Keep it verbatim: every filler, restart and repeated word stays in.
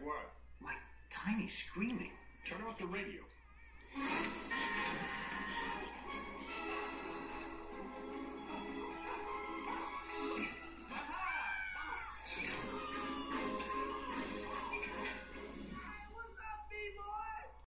what? My tiny screaming. Turn off the radio.